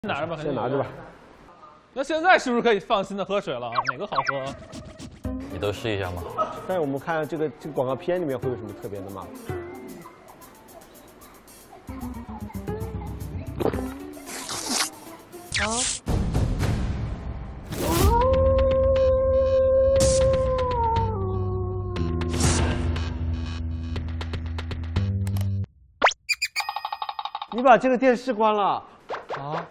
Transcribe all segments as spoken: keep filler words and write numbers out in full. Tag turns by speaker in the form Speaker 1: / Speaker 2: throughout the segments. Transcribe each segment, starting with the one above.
Speaker 1: 拿着吧，
Speaker 2: 先拿着吧。
Speaker 1: 那现在是不是可以放心的喝水了啊？哪个好喝？
Speaker 3: 你都试一下吗？
Speaker 2: 但是我们看这个这个广告片里面会有什么特别的吗？
Speaker 4: 好。
Speaker 2: 你把这个电视关了
Speaker 5: 啊？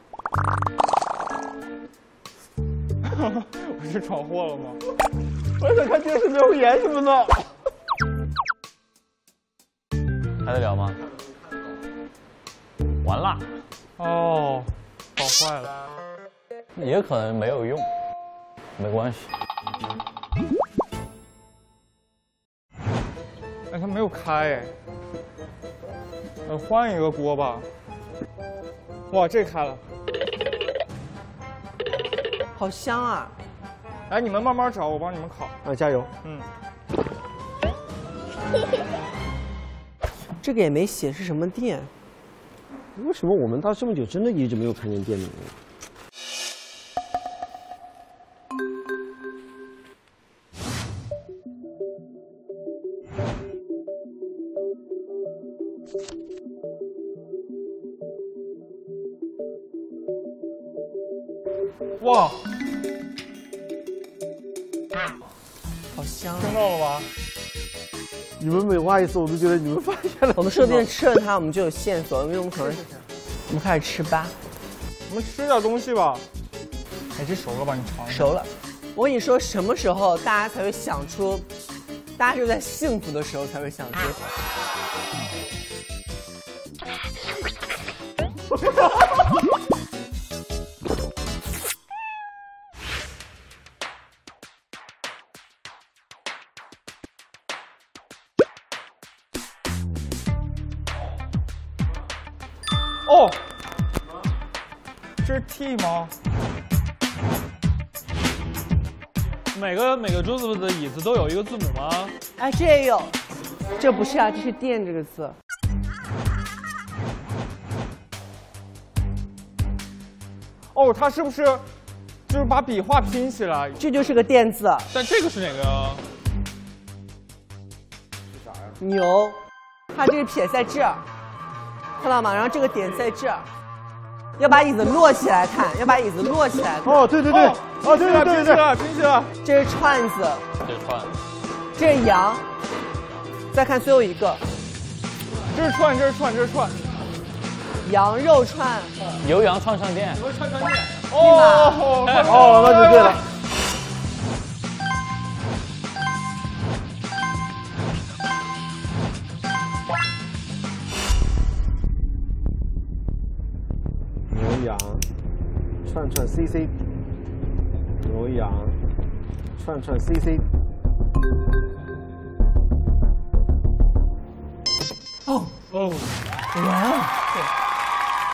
Speaker 5: 我是闯祸了吗？
Speaker 2: 我想看电视没有演什么呢？
Speaker 3: 还得聊吗？完了。
Speaker 5: 哦，搞坏了。
Speaker 3: 也可能没有用，没关系。
Speaker 5: 哎，它没有开哎。呃，换一个锅吧。哇，这开了。
Speaker 4: 好香啊！
Speaker 5: 哎，你们慢慢找，我帮你们烤。
Speaker 2: 啊，加油！
Speaker 5: 嗯。
Speaker 4: 这个也没写是什么店。
Speaker 2: 为什么我们到这么久真的一直没有看见店名？
Speaker 5: 哇！
Speaker 4: 好香、啊！
Speaker 5: 听到了吧？
Speaker 2: 你们每挖一次，我都觉得你们发现了。
Speaker 4: 我们说不定吃了它，我们就有线索，因为我们可能，我们开始吃吧。
Speaker 5: 我们吃点东西吧。哎，这熟了吧？你尝一下。
Speaker 4: 熟了。我跟你说，什么时候大家才会想出？大家只有在幸福的时候才会想出。
Speaker 5: 哦，这是 T 吗？
Speaker 1: 每个每个桌子的椅子都有一个字母吗？
Speaker 4: 哎，这也有，这不是啊，这是店这个字。
Speaker 5: 哦，它是不是就是把笔画拼起来？
Speaker 4: 这就是个店字。
Speaker 1: 但这个是哪个呀？
Speaker 2: 是啥呀？
Speaker 4: 牛，它这个撇在这儿。看到吗？然后这个点在这儿，要把椅子摞起来看，要把椅子摞起来看。
Speaker 2: 哦，对对对，哦，对对对对
Speaker 5: 对，拼起来。
Speaker 4: 这是串子，
Speaker 3: 这是串，
Speaker 4: 这是羊。再看最后一个，
Speaker 5: 这是串，这是串，这是串。
Speaker 4: 羊肉串，
Speaker 3: 牛羊串串店。
Speaker 5: 牛串串店。
Speaker 4: 哦，
Speaker 2: 哦，那就对了。牛羊串串 C C， 牛羊串串 C C。